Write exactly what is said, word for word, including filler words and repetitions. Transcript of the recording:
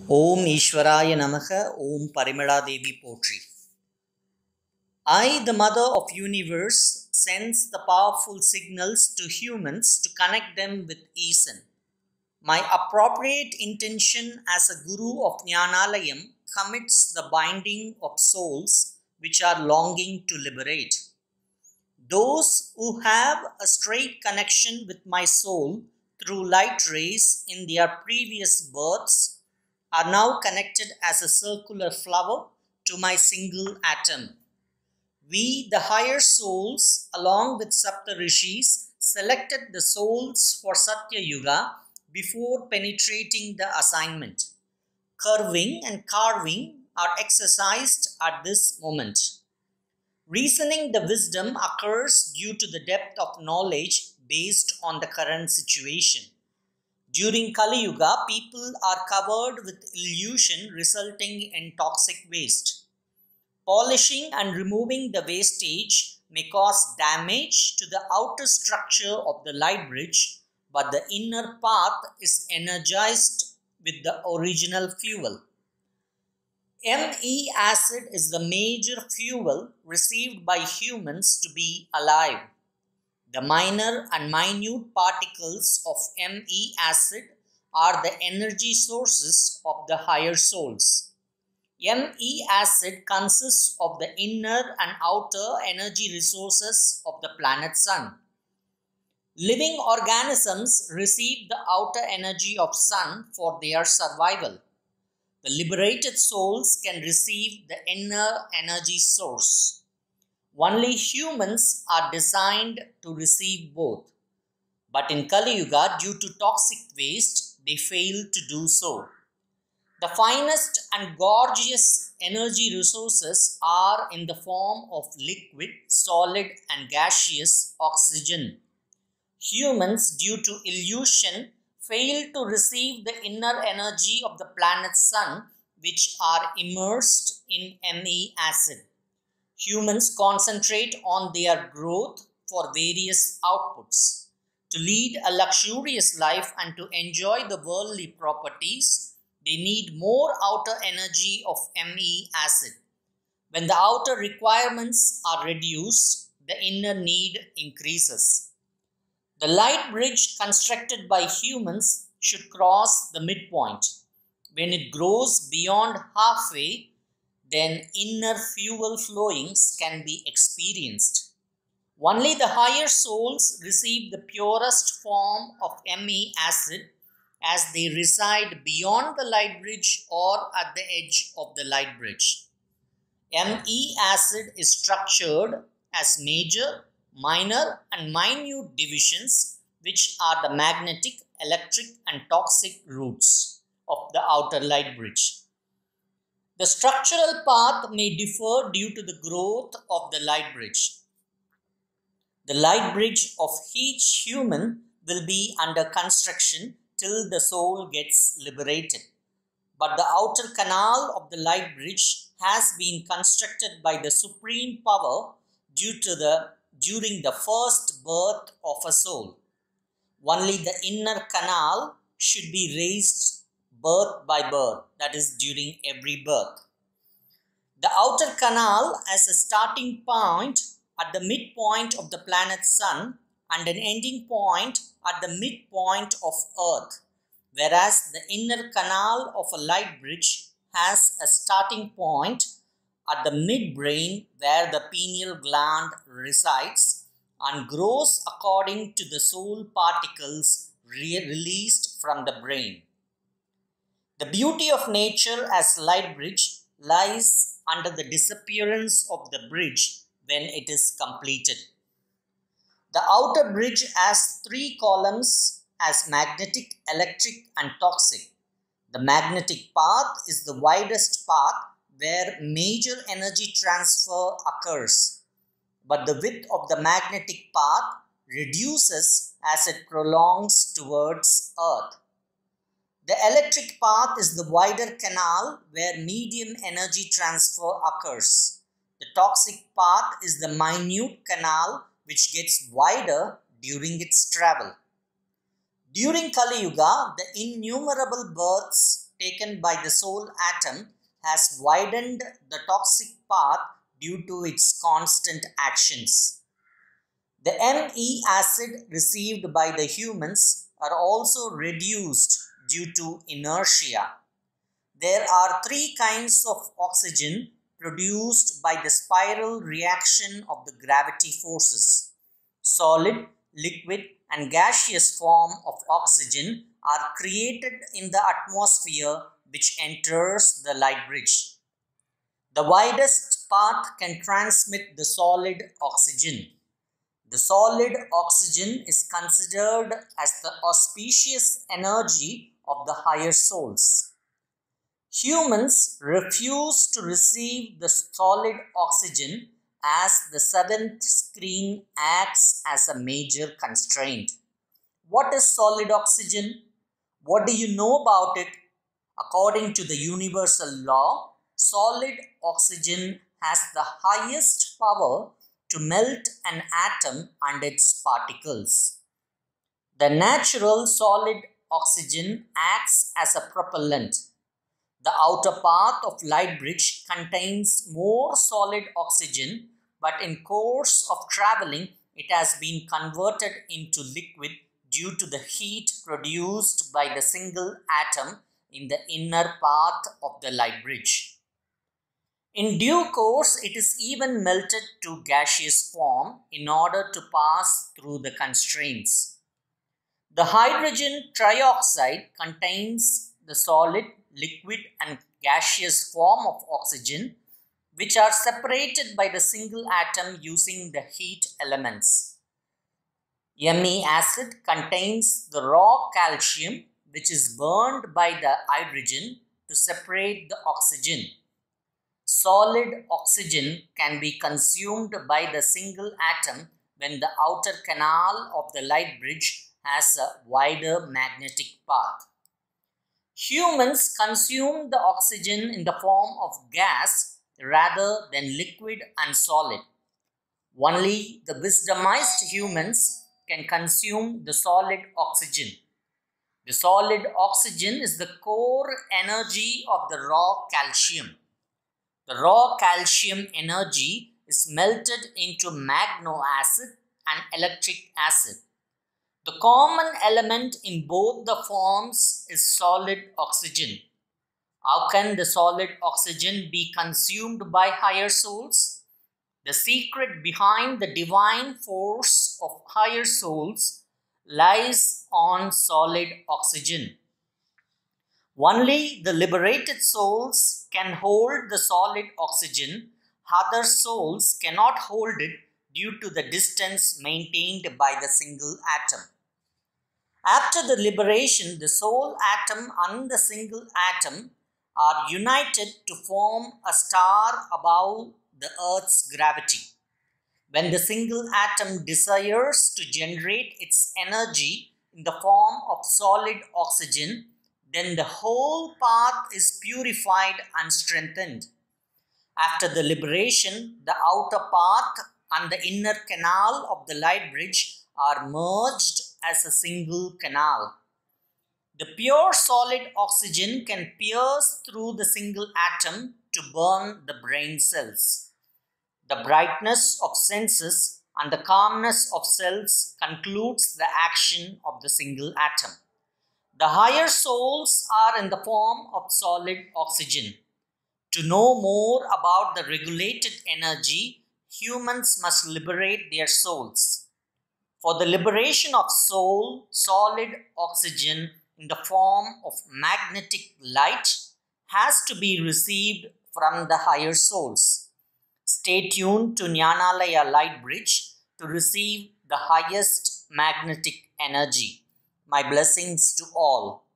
Om Ishwaraya Namaha, Om Parimala Devi Potri. I, the Mother of Universe, sends the powerful signals to humans to connect them with Eason. My appropriate intention as a Guru of Jnanalayam commits the binding of souls which are longing to liberate. Those who have a straight connection with my soul through light rays in their previous births are now connected as a circular flower to my single atom. We, the higher souls, along with Sapta Rishis, selected the souls for Satya Yuga before penetrating the assignment. Curving and carving are exercised at this moment. Reasoning the wisdom occurs due to the depth of knowledge based on the current situation. During Kali Yuga, people are covered with illusion resulting in toxic waste. Polishing and removing the wastage may cause damage to the outer structure of the light bridge, but the inner path is energized with the original fuel. Me acid is the major fuel received by humans to be alive. The minor and minute particles of Me acid are the energy sources of the higher souls. Me acid consists of the inner and outer energy resources of the planet Sun. Living organisms receive the outer energy of Sun for their survival. The liberated souls can receive the inner energy source. Only humans are designed to receive both. But in Kali Yuga, due to toxic waste, they fail to do so. The finest and gorgeous energy resources are in the form of liquid, solid, and gaseous oxygen. Humans, due to illusion, fail to receive the inner energy of the planet Sun, which are immersed in Me acid. Humans concentrate on their growth for various outputs. To lead a luxurious life and to enjoy the worldly properties, they need more outer energy of Me acid. When the outer requirements are reduced, the inner need increases. The light bridge constructed by humans should cross the midpoint. When it grows beyond halfway, then inner fuel flowings can be experienced. Only the higher souls receive the purest form of Me acid as they reside beyond the light bridge or at the edge of the light bridge. Me acid is structured as major, minor, and minute divisions, which are the magnetic, electric, and toxic roots of the outer light bridge. The structural path may differ due to the growth of the light bridge. The light bridge of each human will be under construction till the soul gets liberated. But the outer canal of the light bridge has been constructed by the supreme power due to the during the first birth of a soul. Only the inner canal should be raised birth by birth, that is during every birth. The outer canal as a starting point at the midpoint of the planet Sun and an ending point at the midpoint of Earth, whereas the inner canal of a light bridge has a starting point at the midbrain where the pineal gland resides and grows according to the soul particles re released from the brain. The beauty of nature as light bridge lies under the disappearance of the bridge when it is completed. The outer bridge has three columns as magnetic, electric, and toxic. The magnetic path is the widest path where major energy transfer occurs, but the width of the magnetic path reduces as it prolongs towards Earth. The electric path is the wider canal where medium energy transfer occurs. The toxic path is the minute canal which gets wider during its travel. During Kali Yuga, the innumerable births taken by the soul atom has widened the toxic path due to its constant actions. The Me acid received by the humans are also reduced due to inertia. There are three kinds of oxygen produced by the spiral reaction of the gravity forces. Solid, liquid, and gaseous form of oxygen are created in the atmosphere which enters the light bridge. The widest path can transmit the solid oxygen. The solid oxygen is considered as the auspicious energy of the higher souls. Humans refuse to receive the solid oxygen as the seventh screen acts as a major constraint. What is solid oxygen? What do you know about it? According to the universal law, solid oxygen has the highest power to melt an atom and its particles. The natural solid oxygen acts as a propellant. The outer path of light bridge contains more solid oxygen, but in course of traveling, it has been converted into liquid due to the heat produced by the single atom in the inner path of the light bridge. In due course, it is even melted to gaseous form in order to pass through the constraints. The hydrogen trioxide contains the solid, liquid, and gaseous form of oxygen, which are separated by the single atom using the heat elements. Me acid contains the raw calcium, which is burned by the hydrogen to separate the oxygen. Solid oxygen can be consumed by the single atom when the outer canal of the light bridge has a wider magnetic path. Humans consume the oxygen in the form of gas rather than liquid and solid. Only the wisdomized humans can consume the solid oxygen. The solid oxygen is the core energy of the raw calcium. The raw calcium energy is melted into magno acid and electric acid. The common element in both the forms is solid oxygen. How can the solid oxygen be consumed by higher souls? The secret behind the divine force of higher souls lies on solid oxygen. Only the liberated souls can hold the solid oxygen. Other souls cannot hold it due to the distance maintained by the single atom. After the liberation, the soul atom and the single atom are united to form a star above the Earth's gravity. When the single atom desires to generate its energy in the form of solid oxygen, then the whole path is purified and strengthened. After the liberation, the outer path and the inner canal of the light bridge are merged as a single canal. The pure solid oxygen can pierce through the single atom to burn the brain cells. The brightness of senses and the calmness of cells concludes the action of the single atom. The higher souls are in the form of solid oxygen. To know more about the regulated energy, humans must liberate their souls. For the liberation of soul, solid oxygen in the form of magnetic light has to be received from the higher souls. Stay tuned to Jnanalaya Light Bridge to receive the highest magnetic energy. My blessings to all.